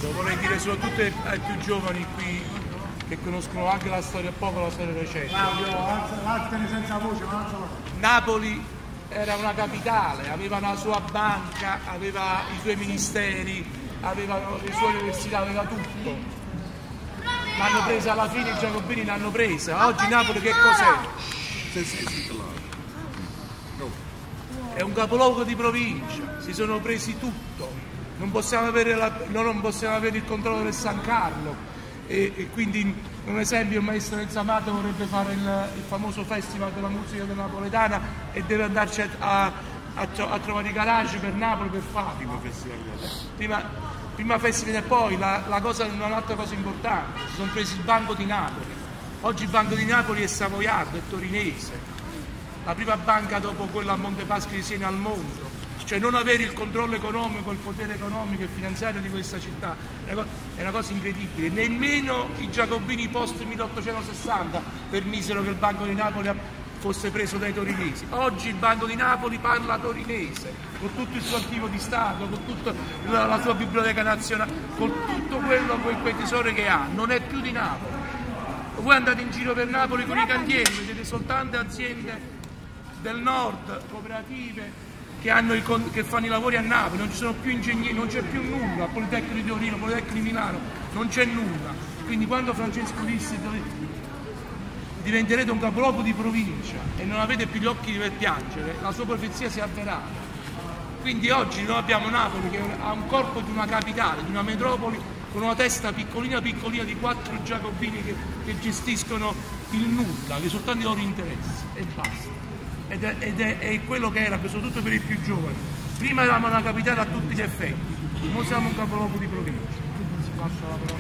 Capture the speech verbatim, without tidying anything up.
Lo vorrei dire soprattutto ai, ai più giovani qui che conoscono anche la storia, poco la storia recente. senza voce, Napoli era una capitale, aveva la sua banca, aveva i suoi ministeri, aveva le sue università, aveva tutto. L'hanno presa alla fine, i giacobini l'hanno presa. Oggi Napoli che cos'è? È un capoluogo di provincia, si sono presi tutto. Non possiamo avere, la, non possiamo avere il controllo del San Carlo e, e quindi un esempio il maestro Enzo Amato vorrebbe fare il, il famoso festival della musica napoletana e deve andarci a, a, a, a trovare i garage per Napoli per farlo. Prima, prima festival e poi la, la cosa, un'altra cosa importante, si sono presi il Banco di Napoli. Oggi il Banco di Napoli è savoiardo, è torinese, la prima banca dopo quella a Montepaschi di Siena al mondo. Cioè non avere il controllo economico, il potere economico e finanziario di questa città è una cosa incredibile. Nemmeno i giacobini post milleottocentosessanta permisero che il Banco di Napoli fosse preso dai torinesi. Oggi il Banco di Napoli parla torinese, con tutto il suo archivo di Stato, con tutta la, la sua biblioteca nazionale, con tutto quello, quel, quel tesoro che ha, non è più di Napoli. Voi andate in giro per Napoli con i cantieri, vedete soltanto aziende del nord, cooperative, Che, hanno i, che fanno i lavori a Napoli, non ci sono più ingegneri, non c'è più nulla, Politecnico di Torino, Politecnico di Milano, non c'è nulla. Quindi quando Francesco disse diventerete un capoluogo di provincia e non avete più gli occhi per piangere, la sua profezia si è avverata. Quindi oggi noi abbiamo Napoli che ha un corpo di una capitale, di una metropoli, con una testa piccolina piccolina di quattro giacobini che, che gestiscono il nulla, che soltanto i loro interessi e basta. Ed, è, ed è, è quello che era, soprattutto per i più giovani. Prima eravamo una capitale a tutti gli effetti, ora siamo un capoluogo di provincia.